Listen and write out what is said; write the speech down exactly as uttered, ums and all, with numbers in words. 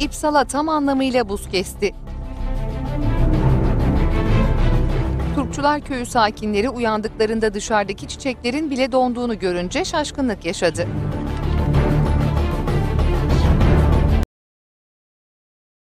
İpsala tam anlamıyla buz kesti. Turpçular Köyü sakinleri uyandıklarında dışarıdaki çiçeklerin bile donduğunu görünce şaşkınlık yaşadı.